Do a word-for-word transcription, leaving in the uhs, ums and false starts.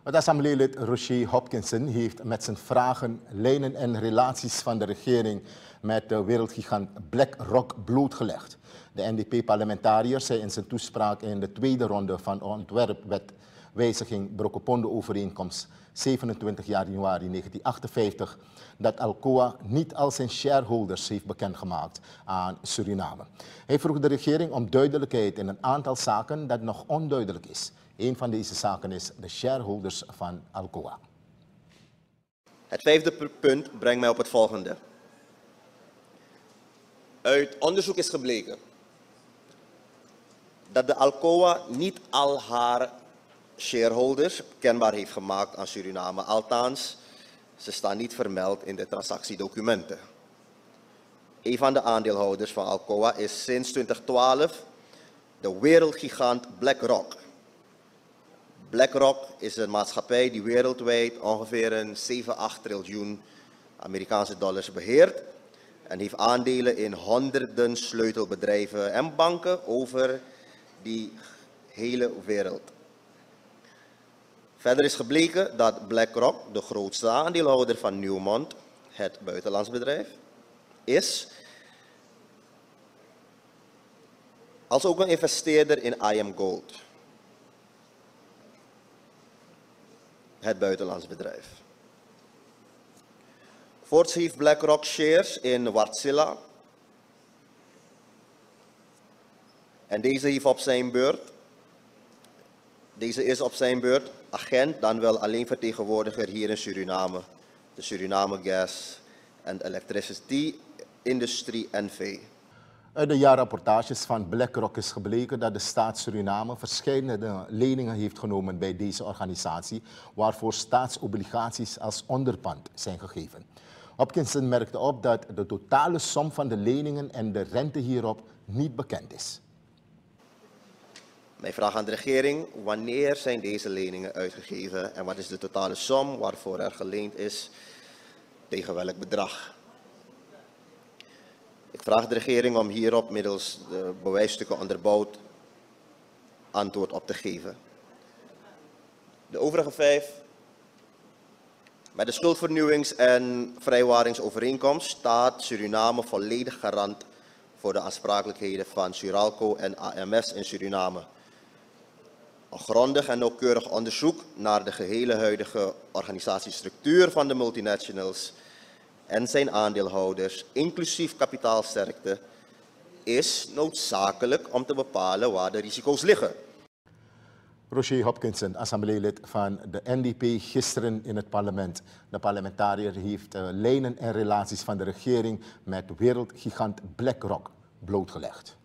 Het assembleelid Rocher Hopkinson heeft met zijn vragen lijnen en relaties van de regering met de wereldgigant BlackRock blootgelegd. De N D P-parlementariër zei in zijn toespraak in de tweede ronde van de ontwerpwetwijziging Brokopondo-overeenkomst zevenentwintig januari negentienhonderdachtenvijftig dat Alcoa niet al zijn shareholders heeft bekendgemaakt aan Suriname. Hij vroeg de regering om duidelijkheid in een aantal zaken dat nog onduidelijk is. Een van deze zaken is de shareholders van Alcoa. Het vijfde punt brengt mij op het volgende. Uit onderzoek is gebleken dat de Alcoa niet al haar shareholders kenbaar heeft gemaakt aan Suriname. Althans, ze staan niet vermeld in de transactiedocumenten. Een van de aandeelhouders van Alcoa is sinds twintig twaalf de wereldgigant BlackRock. BlackRock is een maatschappij die wereldwijd ongeveer een zeven, acht triljoen Amerikaanse dollars beheert en heeft aandelen in honderden sleutelbedrijven en banken over die hele wereld. Verder is gebleken dat BlackRock de grootste aandeelhouder van Newmont, het buitenlands bedrijf, is, als ook een investeerder in I M Gold, het buitenlands bedrijf. Voorts heeft BlackRock shares in Wärtsilä en deze heeft op zijn beurt, deze is op zijn beurt agent, dan wel alleen vertegenwoordiger hier in Suriname, de Suriname Gas and Electricity Industry N V. Uit de jaarrapportages van BlackRock is gebleken dat de staat Suriname verschillende leningen heeft genomen bij deze organisatie, waarvoor staatsobligaties als onderpand zijn gegeven. Hopkinson merkte op dat de totale som van de leningen en de rente hierop niet bekend is. Mijn vraag aan de regering: wanneer zijn deze leningen uitgegeven en wat is de totale som waarvoor er geleend is, tegen welk bedrag? Ik vraag de regering om hierop middels de bewijsstukken onderbouwd antwoord op te geven. De overige vijf. Met de schuldvernieuwings- en vrijwaringsovereenkomst staat Suriname volledig garant voor de aansprakelijkheden van Suralco en A M S in Suriname. Een grondig en nauwkeurig onderzoek naar de gehele huidige organisatiestructuur van de multinationals en zijn aandeelhouders, inclusief kapitaalsterkte, is noodzakelijk om te bepalen waar de risico's liggen. Rocher Hopkinson, assembleelid van de N D P, gisteren in het parlement. De parlementariër heeft uh, lijnen en relaties van de regering met wereldgigant BlackRock blootgelegd.